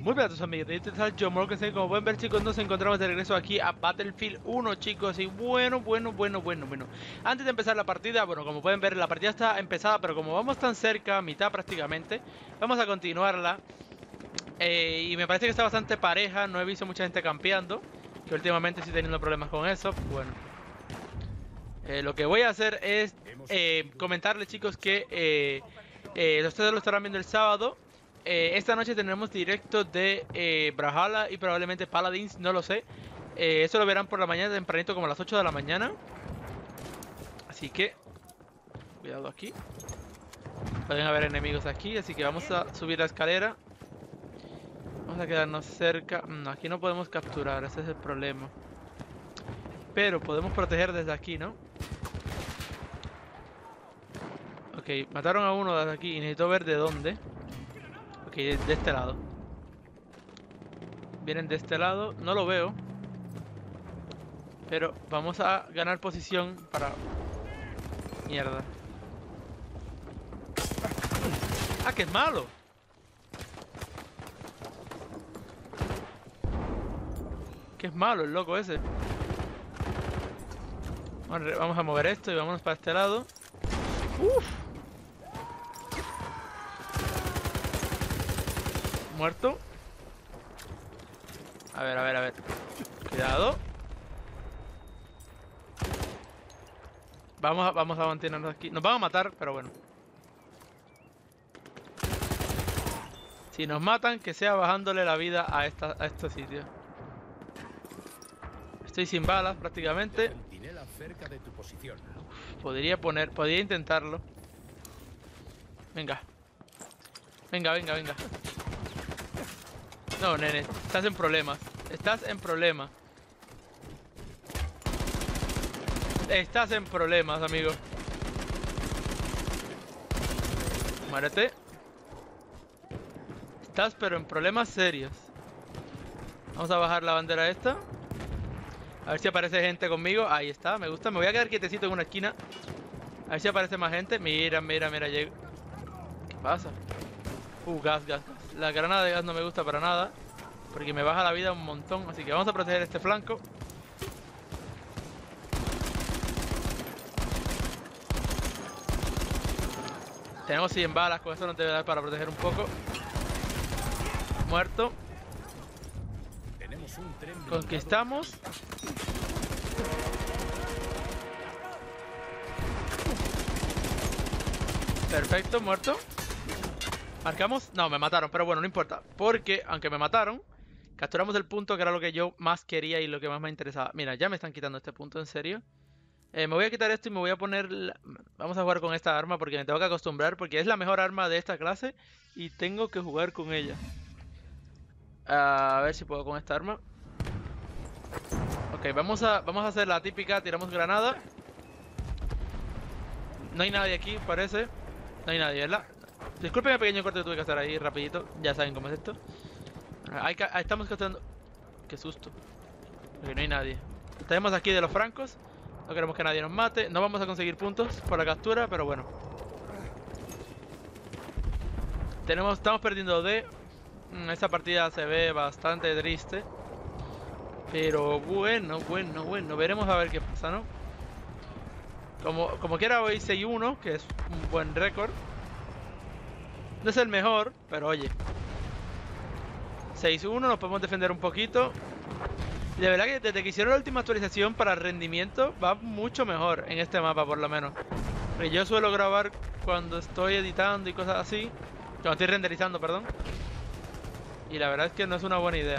Muy bien, tus amigos, de tal yo, Morgan, como pueden ver, chicos, nos encontramos de regreso aquí a Battlefield 1, chicos, y bueno. Antes de empezar la partida, bueno, como pueden ver, la partida está empezada, pero como vamos tan cerca, mitad prácticamente, vamos a continuarla. Y me parece que está bastante pareja, no he visto mucha gente campeando, que últimamente estoy teniendo problemas con eso, bueno. Lo que voy a hacer es comentarles, chicos, que ustedes lo estarán viendo el sábado. Esta noche tendremos directo de Brawlhalla y probablemente Paladins, no lo sé. Eso lo verán por la mañana tempranito, como a las 8 de la mañana. Así que, cuidado aquí. Pueden haber enemigos aquí, así que vamos a subir la escalera. Vamos a quedarnos cerca. Aquí no podemos capturar, ese es el problema. Pero podemos proteger desde aquí, ¿no? Ok, mataron a uno desde aquí y necesito ver de dónde. Ok, de este lado. Vienen de este lado, no lo veo. Pero vamos a ganar posición para... Mierda. ¡Ah, que es malo! Que es malo el loco ese. Vamos a mover esto y vámonos para este lado. ¡Uf! Muerto. A ver. Cuidado. Vamos a mantenernos aquí. Nos van a matar, pero bueno. Si nos matan, que sea bajándole la vida a este sitio. Estoy sin balas prácticamente. Podría intentarlo. Venga. Venga. No, nene, estás en problemas. Estás en problemas, amigo. Muérete. Estás pero en problemas serios. Vamos a bajar la bandera esta. A ver si aparece gente conmigo. Ahí está, me gusta. Me voy a quedar quietecito en una esquina. A ver si aparece más gente. Mira, llego. ¿Qué pasa? Gas. La granada de gas no me gusta para nada, porque me baja la vida un montón. Así que vamos a proteger este flanco. Tenemos 100 balas, con eso nos debe dar para proteger un poco. Muerto. Conquistamos. Perfecto, muerto. ¿Marcamos? No, me mataron, pero bueno, no importa. Porque, aunque me mataron, capturamos el punto que era lo que yo más quería y lo que más me interesaba. Mira, ya me están quitando este punto, en serio. Me voy a quitar esto y me voy a poner... Vamos a jugar con esta arma porque me tengo que acostumbrar, porque es la mejor arma de esta clase y tengo que jugar con ella. A ver si puedo con esta arma. Ok, vamos a hacer la típica, tiramos granada. No hay nadie aquí, parece. No hay nadie, ¿verdad? Disculpen el pequeño corte que tuve que hacer ahí rapidito. Ya saben cómo es esto. Estamos capturando... Qué susto. Porque no hay nadie. Tenemos aquí de los francos. No queremos que nadie nos mate. No vamos a conseguir puntos por la captura, pero bueno. Estamos perdiendo D. Esta partida se ve bastante triste. Pero bueno. Veremos a ver qué pasa, ¿no? Como quiera hoy 6-1, que es un buen récord. No es el mejor, pero oye. 6-1, nos podemos defender un poquito. De verdad que desde que hicieron la última actualización para rendimiento va mucho mejor en este mapa, por lo menos. Porque yo suelo grabar cuando estoy editando y cosas así. Cuando estoy renderizando, perdón. Y la verdad es que no es una buena idea.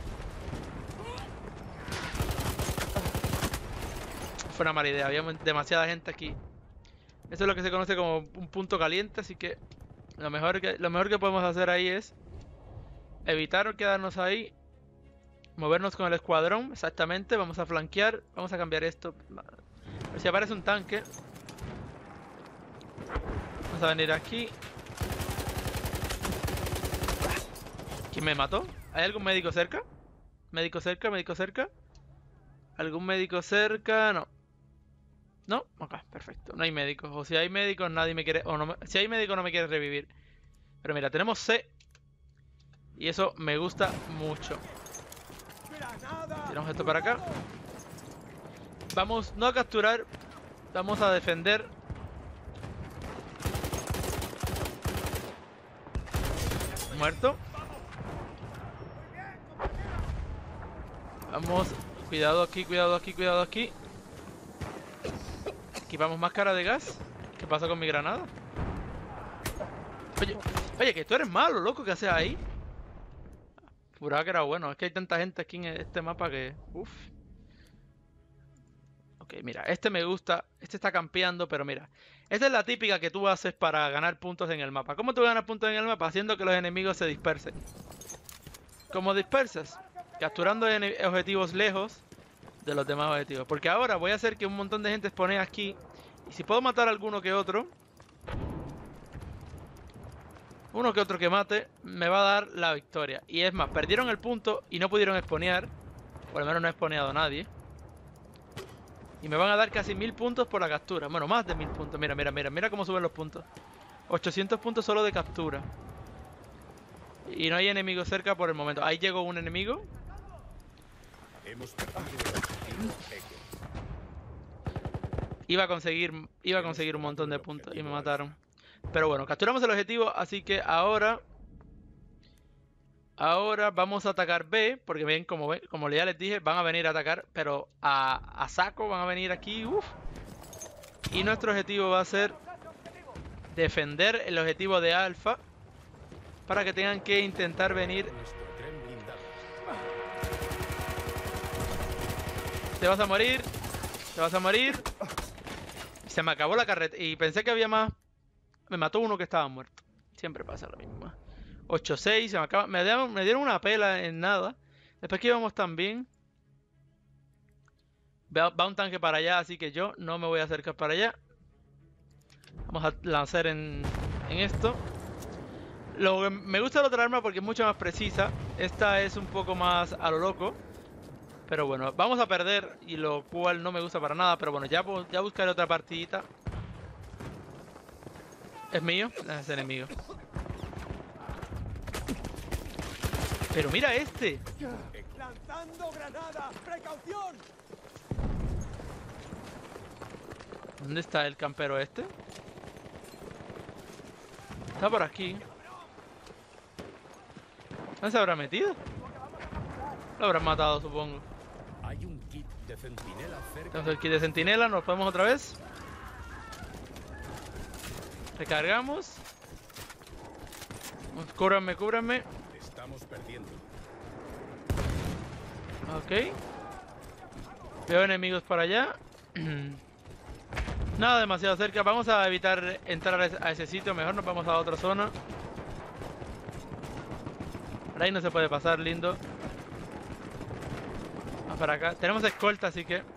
Fue una mala idea, había demasiada gente aquí. Eso es lo que se conoce como un punto caliente, así que lo mejor que podemos hacer ahí es evitar quedarnos ahí. Movernos con el escuadrón, exactamente. Vamos a flanquear. Vamos a cambiar esto. A ver si aparece un tanque. Vamos a venir aquí. ¿Quién me mató? ¿Hay algún médico cerca? ¿Médico cerca? ¿Algún médico cerca? No. ¿No? Ok, perfecto. No hay médicos. O si hay médicos, nadie me quiere... Si hay médicos, no me quiere revivir. Pero mira, tenemos C. Y eso me gusta mucho. Tiramos esto para acá. Vamos no a capturar, vamos a defender. Muerto. Vamos, cuidado aquí, cuidado aquí, cuidado aquí. Equipamos máscara de gas. ¿Qué pasa con mi granada? Oye, que tú eres malo, loco, ¿qué haces ahí? Juraba que era bueno, es que hay tanta gente aquí en este mapa que... Uff. Ok, mira, este me gusta, este está campeando, pero mira. Esta es la típica que tú haces para ganar puntos en el mapa. ¿Cómo tú ganas puntos en el mapa? Haciendo que los enemigos se dispersen. ¿Cómo dispersas? Capturando objetivos lejos de los demás objetivos. Porque ahora voy a hacer que un montón de gente spawne aquí. Y si puedo matar a alguno que otro... Uno que otro que mate me va a dar la victoria. Y es más, perdieron el punto y no pudieron spawnear. Por lo menos no ha spawneado nadie. Y me van a dar casi 1000 puntos por la captura. Bueno, más de 1000 puntos. Mira, mira, mira. Mira cómo suben los puntos. 800 puntos solo de captura. Y no hay enemigos cerca por el momento. Ahí llegó un enemigo. Iba a conseguir un montón de puntos y me mataron. Pero bueno, capturamos el objetivo, así que ahora vamos a atacar B, porque ven, como ya les dije, van a venir a atacar, pero a saco van a venir aquí, Y nuestro objetivo va a ser defender el objetivo de Alfa, para que tengan que intentar venir. Te vas a morir, te vas a morir. Se me acabó la carreta y pensé que había más. Me mató uno que estaba muerto. Siempre pasa lo mismo. 8-6, se me acaba. Me dieron una pela en nada. Después que íbamos tan bien. Va un tanque para allá, así que yo no me voy a acercar para allá. Vamos a lanzar en esto. Me gusta la otra arma porque es mucho más precisa. Esta es un poco más a lo loco. Pero bueno, vamos a perder, y lo cual no me gusta para nada. Pero bueno, ya buscaré otra partidita. ¿Es mío? Es enemigo. Pero mira este. ¡Lanzando granada! ¡Precaución! ¿Dónde está el campero este? Está por aquí. ¿Dónde se habrá metido? Lo habrán matado, supongo. Hay un kit de centinela cerca. Tenemos el kit de centinela, nos podemos otra vez. Recargamos. Cúbranme, cúbranme. Estamos perdiendo. Ok. Veo enemigos para allá. Nada demasiado cerca. Vamos a evitar entrar a ese sitio. Mejor nos vamos a otra zona. Por ahí no se puede pasar, lindo. Vamos para acá. Tenemos escolta, así que...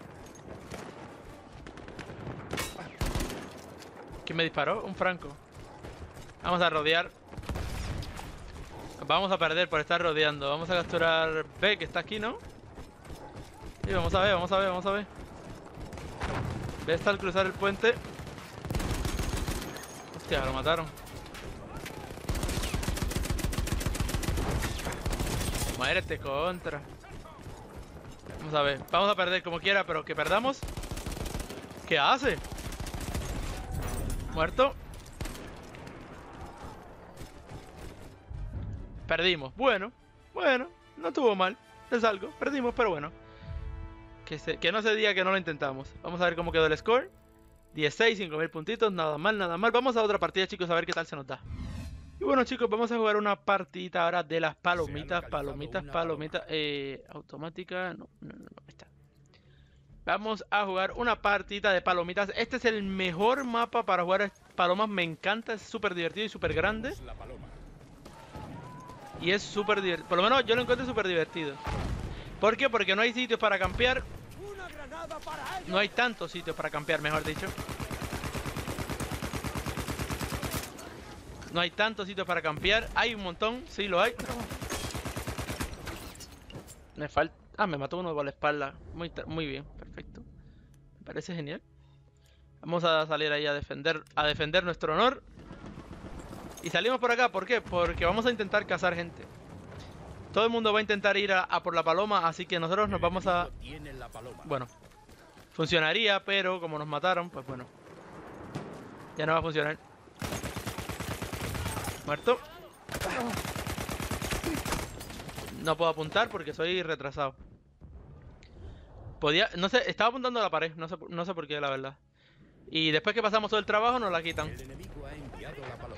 ¿Quién me disparó? Un franco. Vamos a rodear. Vamos a perder por estar rodeando. Vamos a capturar B, que está aquí, ¿no? Sí, vamos a ver, vamos a ver, vamos a ver. B está al cruzar el puente. Hostia, lo mataron. Muérete, contra. Vamos a ver. Vamos a perder como quiera, pero que perdamos. ¿Qué hace? Muerto. Perdimos. Bueno, no estuvo mal. Es algo. Perdimos, pero bueno. Que no se diga que no lo intentamos. Vamos a ver cómo quedó el score. 16, 5000 puntitos. Nada mal, nada mal. Vamos a otra partida, chicos, a ver qué tal se nos da. Y bueno, chicos, vamos a jugar una partidita ahora de las palomitas. Automática. No, está. Vamos a jugar una partida de palomitas. Este es el mejor mapa para jugar palomas. Me encanta, es súper divertido y súper grande. Y es súper divertido. Por lo menos yo lo encuentro súper divertido. ¿Por qué? Porque no hay sitios para campear. No hay tantos sitios para campear, mejor dicho. No hay tantos sitios para campear. Hay un montón, sí lo hay. Me falta... Ah, me mató uno por la espalda. Muy bien, perfecto. Me parece genial. Vamos a salir ahí a defender nuestro honor. Y salimos por acá, ¿por qué? Porque vamos a intentar cazar gente. Todo el mundo va a intentar ir a por la paloma, así que nosotros nos vamos a... Tiene la paloma. Bueno, funcionaría, pero como nos mataron, pues bueno. Ya no va a funcionar. Muerto. No puedo apuntar porque soy retrasado. Podía... No sé, estaba apuntando a la pared, no sé por qué, la verdad. Y después que pasamos todo el trabajo nos la quitan. El enemigo ha enviado la paloma.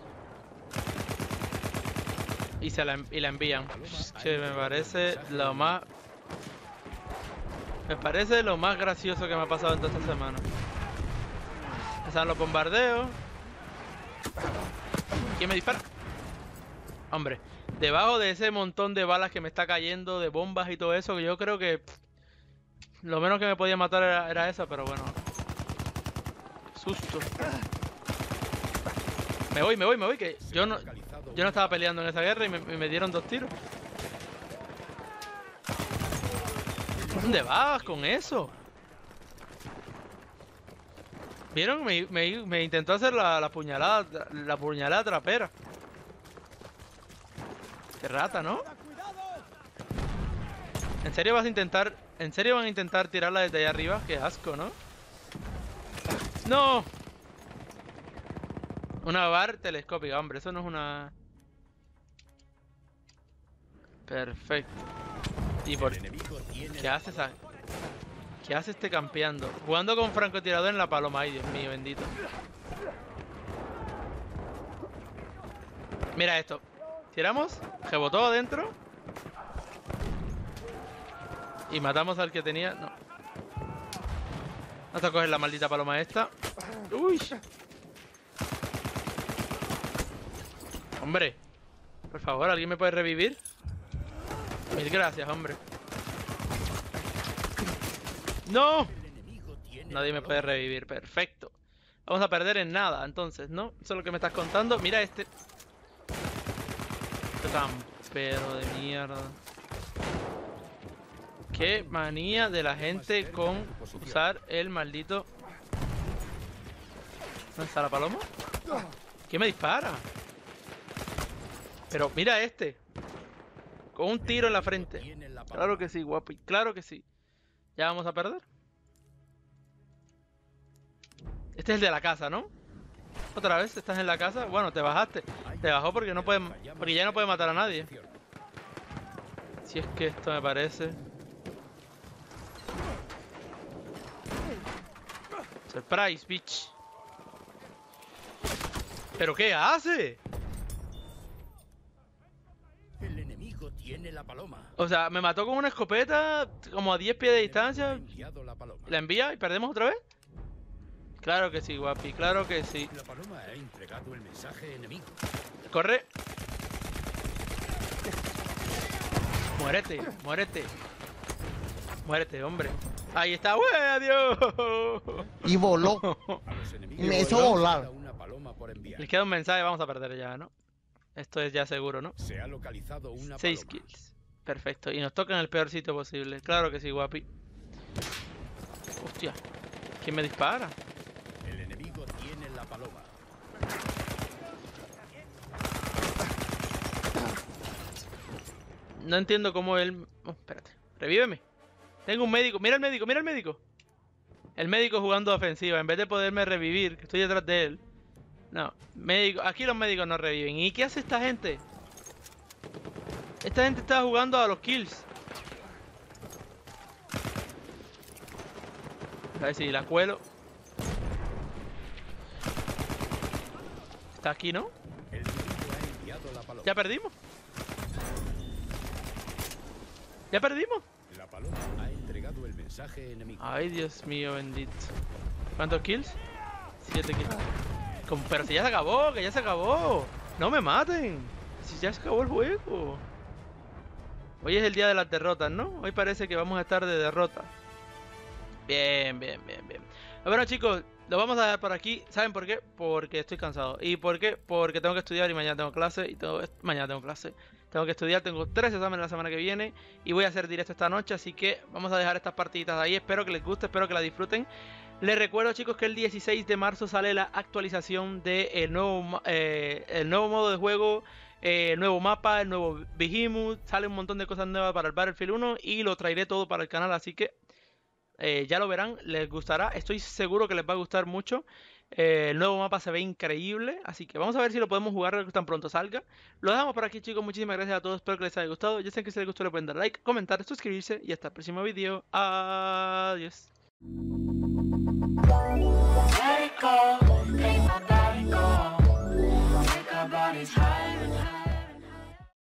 Y la envían. Que me parece lo más... Me parece lo más gracioso que me ha pasado en toda esta semana. Están los bombardeos. ¿Quién me dispara? Hombre, debajo de ese montón de balas que me está cayendo, de bombas y todo eso, que yo creo que... Lo menos que me podía matar era eso, pero bueno. Susto. Me voy, que yo no estaba peleando en esa guerra y me dieron 2 tiros. ¿Dónde vas con eso? ¿Vieron? Me intentó hacer la puñalada trapera. Qué rata, ¿no? ¿En serio vas a intentar? ¿En serio van a intentar tirarla desde allá arriba? Qué asco, ¿no? ¡No! Una bar telescópica, hombre, eso no es una... Perfecto. ¿Y por qué haces? ¿Qué hace este campeando? Jugando con francotirador en la paloma. Ay, Dios mío, bendito. Mira esto. Tiramos, rebotó adentro. Y matamos al que tenía... No. Vamos a coger la maldita paloma esta. Uy. Hombre. Por favor, ¿alguien me puede revivir? Mil gracias, hombre. ¡No! Nadie me puede revivir. Perfecto. Vamos a perder en nada, entonces, ¿no? Eso es lo que me estás contando. Mira este... Este campero de mierda. Qué manía de la gente con usar el maldito... ¿Dónde está la paloma? ¿Qué me dispara? Pero mira este. Con un tiro en la frente. Claro que sí, guapi. Claro que sí. Ya vamos a perder. Este es el de la casa, ¿no? Otra vez, estás en la casa. Bueno, te bajaste. Te bajó porque no puede, porque ya no puede matar a nadie. Si es que esto me parece. Surprise, bitch. ¿Pero qué hace? El enemigo tiene la paloma. O sea, me mató con una escopeta como a 10 pies de distancia. Enviado la paloma. ¿La envía y perdemos otra vez? Claro que sí, guapi, claro que sí. La paloma ha entregado el mensaje enemigo. Corre. Muérete, muérete. Muérete, hombre. Ahí está, ¡wey, adiós! Y voló. A los enemigos Me hizo les volar. queda una paloma por enviar. Les queda un mensaje, vamos a perder ya, ¿no? Esto es ya seguro, ¿no? Se ha localizado una 6 paloma. kills. Perfecto. Y nos toca en el peor sitio posible. Claro que sí, guapi. Hostia. ¿Quién me dispara? El enemigo tiene la paloma. No entiendo cómo él... Oh, espérate. Revíveme. Tengo un médico. Mira el médico, mira el médico. El médico jugando ofensiva. En vez de poderme revivir, que estoy detrás de él. No. Médico. Aquí los médicos no reviven. ¿Y qué hace esta gente? Esta gente está jugando a los kills. A ver si la cuelo. Está aquí, ¿no? El enemigo ha enviado la paloma. Ya perdimos. Ya perdimos. La paloma ha entregado el mensaje enemigo. Ay, Dios mío, bendito. ¿Cuántos kills? 7 kills. Pero si ya se acabó, que ya se acabó. No me maten. Si ya se acabó el juego. Hoy es el día de las derrotas, ¿no? Hoy parece que vamos a estar de derrota. Bien, bien, bien, bien. Bueno, chicos, lo vamos a dejar por aquí. ¿Saben por qué? Porque estoy cansado. ¿Y por qué? Porque tengo que estudiar y mañana tengo clase. Mañana tengo clase. Tengo que estudiar, tengo 3 exámenes la semana que viene. Y voy a hacer directo esta noche. Así que vamos a dejar estas partiditas ahí. Espero que les guste, espero que la disfruten. Les recuerdo, chicos, que el 16 de marzo sale la actualización del el nuevo modo de juego, el nuevo mapa, el nuevo Behemoth. Sale un montón de cosas nuevas para el Battlefield 1 y lo traeré todo para el canal, así que ya lo verán, les gustará. Estoy seguro que les va a gustar mucho. El nuevo mapa se ve increíble, así que vamos a ver si lo podemos jugar tan pronto salga. Lo dejamos por aquí, chicos. Muchísimas gracias a todos, espero que les haya gustado. Ya saben que si les gustó le pueden dar like, comentar, suscribirse y hasta el próximo vídeo. Adiós.